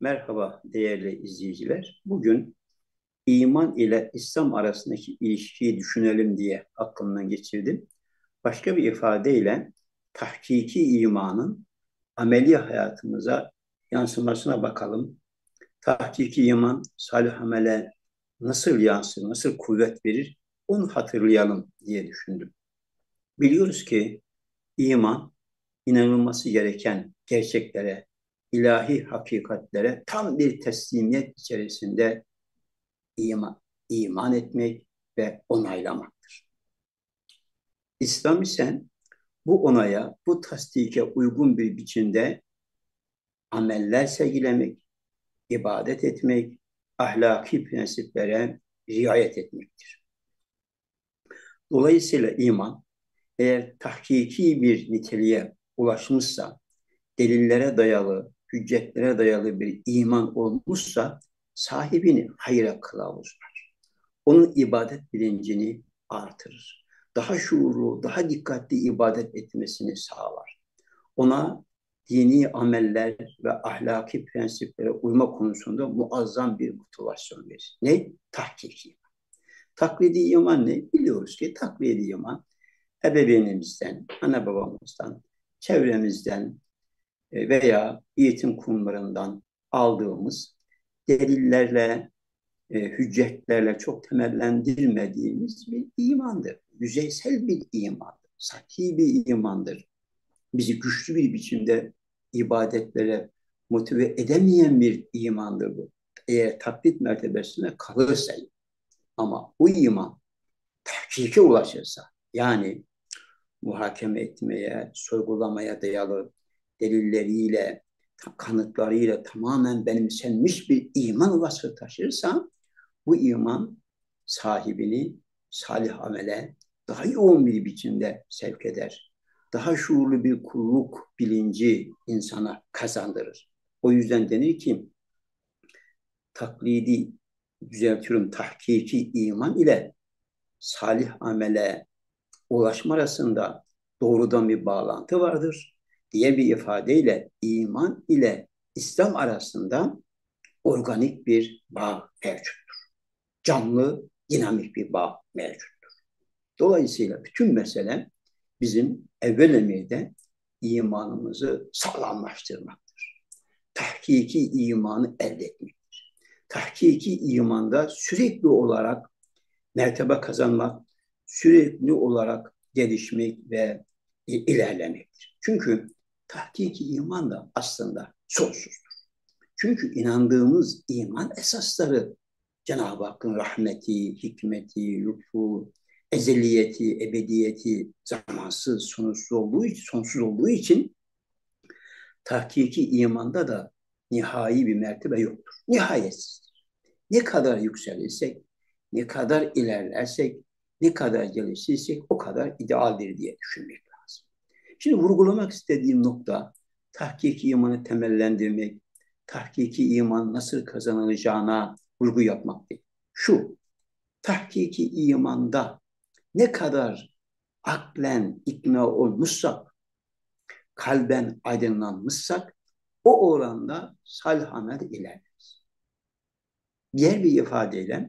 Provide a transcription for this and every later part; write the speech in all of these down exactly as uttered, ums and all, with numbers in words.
Merhaba değerli izleyiciler. Bugün iman ile İslam arasındaki ilişkiyi düşünelim diye aklımdan geçirdim. Başka bir ifadeyle tahkiki imanın ameli hayatımıza yansımasına bakalım. Tahkiki iman salih amele nasıl yansır, nasıl kuvvet verir onu hatırlayalım diye düşündüm. Biliyoruz ki iman inanılması gereken gerçeklere, ilahi hakikatlere tam bir teslimiyet içerisinde iman, iman etmek ve onaylamaktır. İslam ise bu onaya, bu tasdike uygun bir biçimde ameller sergilemek, ibadet etmek, ahlaki prensiplere riayet etmektir. Dolayısıyla iman eğer tahkiki bir niteliğe ulaşmışsa, delillere dayalı, hüccetlere dayalı bir iman olmuşsa sahibini hayra kılavuzlar. Onun ibadet bilincini artırır. Daha şuurlu, daha dikkatli ibadet etmesini sağlar. Ona dini ameller ve ahlaki prensiplere uyma konusunda muazzam bir motivasyon verir. Ne? Tahkiki. Taklidi iman ne? Biliyoruz ki taklidi iman ebeveynimizden, ana babamızdan, çevremizden, e, veya eğitim kurumlarından aldığımız delillerle, e, hüccetlerle çok temellendirilmediğimiz bir imandır. Yüzeysel bir imandır, sati bir imandır. Bizi güçlü bir biçimde ibadetlere motive edemeyen bir imandır bu. Eğer taklit mertebesine kalırsa, ama bu iman tahkike ulaşırsa, yani muhakeme etmeye, sorgulamaya dayalı delilleriyle, kanıtlarıyla tamamen benimsenmiş bir iman vasfı taşırsa, bu iman sahibini salih amele daha yoğun bir biçimde sevk eder. Daha şuurlu bir kulluk bilinci insana kazandırır. O yüzden denir ki taklidi, düzeltiyorum, tahkiki iman ile salih amele ulaşma arasında doğrudan bir bağlantı vardır. Diğer bir ifadeyle iman ile İslam arasında organik bir bağ mevcuttur. Canlı, dinamik bir bağ mevcuttur. Dolayısıyla bütün mesele bizim evvel emirde imanımızı sağlamlaştırmaktır. Tahkiki imanı elde etmektir. Tahkiki imanda sürekli olarak mertebe kazanmak, sürekli olarak gelişmek ve ilerlemektir. Çünkü tahkiki iman da aslında sonsuzdur. Çünkü inandığımız iman esasları Cenab-ı Hakk'ın rahmeti, hikmeti, lütfu, ezeliyeti, ebediyeti zamansız, sonsuz olduğu için, sonsuz olduğu için tahkiki imanda da nihai bir mertebe yoktur. Nihayetsizdir. Ne kadar yükselirsek, ne kadar ilerlersek, ne kadar gelişirsek o kadar idealdir diye düşünmek lazım. Şimdi vurgulamak istediğim nokta tahkiki imanı temellendirmek, tahkiki iman nasıl kazanılacağına vurgu yapmak değil. Şu, tahkiki imanda ne kadar aklen ikna olmuşsak, kalben aydınlanmışsak o oranda salih amel ilerleriz. Diğer bir ifadeyle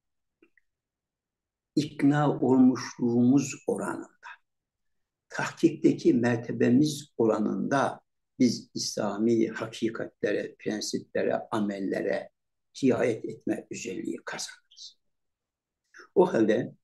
ikna olmuşluğumuz oranında, tahkikteki mertebemiz oranında biz İslami hakikatlere, prensiplere, amellere riayet etme özelliği kazanırız. O halde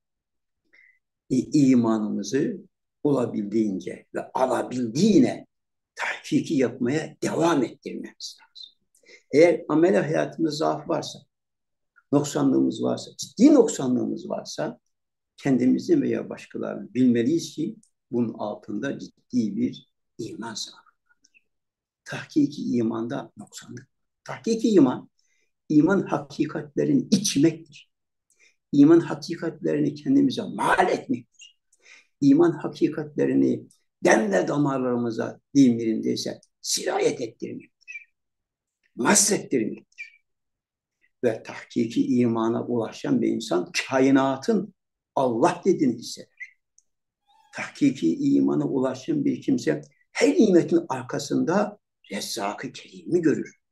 imanımızı olabildiğince ve alabildiğine tahkiki yapmaya devam ettirmemiz lazım. Eğer amel hayatımızda zaaf varsa, noksanlığımız varsa, ciddi noksanlığımız varsa kendimizi veya başkalarını bilmeliyiz ki bunun altında ciddi bir iman zaafı. Tahkiki imanda noksanlık. Tahkiki iman, iman hakikatlerini içmektir. İman hakikatlerini kendimize mal etmektir. İman hakikatlerini dem ve damarlarımıza deyim yerindeyse sirayet ettirmektir. Masrettirmektir. Ve tahkiki imana ulaşan bir insan kainatın Allah dediğini hisseder. Tahkiki imana ulaşan bir kimse her nimetin arkasında Rezzak-ı Kerim'i görür.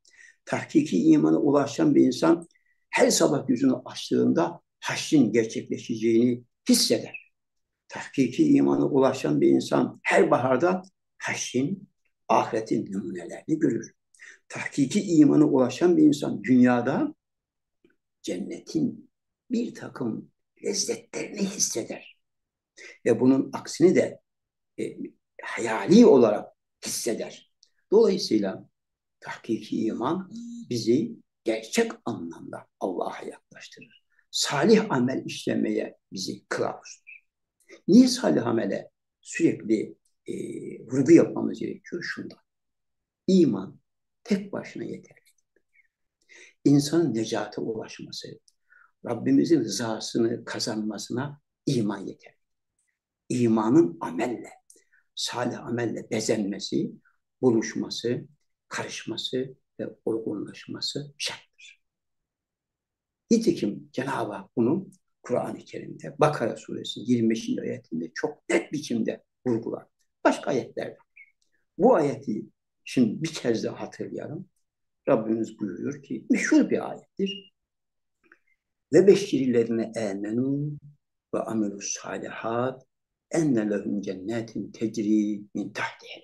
Tahkiki imana ulaşan bir insan her sabah gözünü açtığında haşrin gerçekleşeceğini hisseder. Tahkiki imana ulaşan bir insan her baharda haşrin, ahiretin numunelerini görür. Tahkiki imana ulaşan bir insan dünyada cennetin bir takım lezzetlerini hisseder. Ve bunun aksini de e, hayali olarak hisseder. Dolayısıyla tahkiki iman bizi gerçek anlamda Allah'a yaklaştırır. Salih amel işlemeye bizi kılavuzdur. Niye salih amele sürekli e, vurgu yapmamız gerekiyor? Şundan. İman tek başına yeterli. İnsanın necate ulaşması, Rabbimizin rızasını kazanmasına iman yeter. İmanın amelle, salih amelle bezenmesi, buluşması, karışması ve olgunlaşması şarttır. Nitekim Cenab-ı Hak bunu Kur'an-ı Kerim'de Bakara suresi yirmi beşinci ayetinde çok net biçimde vurgular. Başka ayetler var. Bu ayeti şimdi bir kez daha hatırlayalım. Rabbimiz buyuruyor ki meşhur bir ayettir. Ve beşşirlerine emenu ve amelus salihat enne lehum cennetin tecri min tahtiha.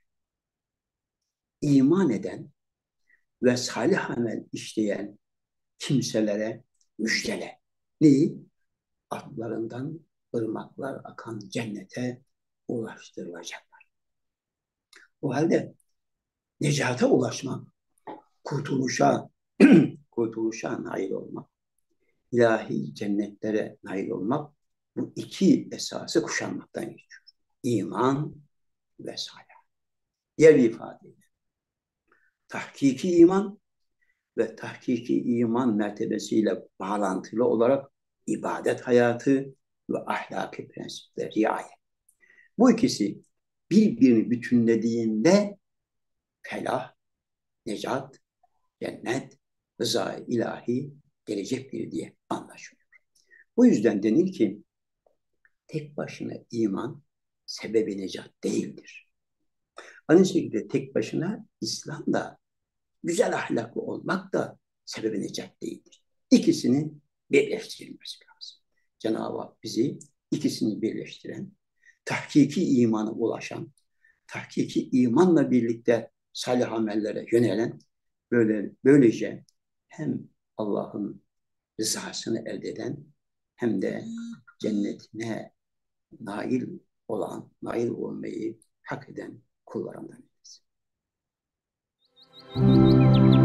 İman eden ve salih amel işleyen kimselere müjdele. Neyi? Altlarından ırmaklar akan cennete ulaştırılacaklar. O halde necata ulaşmak, kurtuluşa, kurtuluşa nail olmak, ilahi cennetlere nail olmak bu iki esası kuşanmaktan geçiyor. İman ve salih. Diğer bir ifadeyle tahkiki iman ve tahkiki iman mertebesiyle bağlantılı olarak ibadet hayatı ve ahlaki prensipler riayet. Bu ikisi birbirini bütünlediğinde felah, necat, cennet, rıza ilahi gelecektir diye anlaşılıyor. Bu yüzden denir ki tek başına iman sebebi necat değildir. Aynı şekilde tek başına İslam da güzel ahlaklı olmak da sebebi necat değildir. İkisinin birleştirilmesi lazım. Cenab-ı Hak bizi ikisini birleştiren, tahkiki imana ulaşan, tahkiki imanla birlikte salih amellere yönelen, böyle böylece hem Allah'ın rızasını elde eden hem de cennetine nail olan, nail olmayı hak eden kullarından birisi.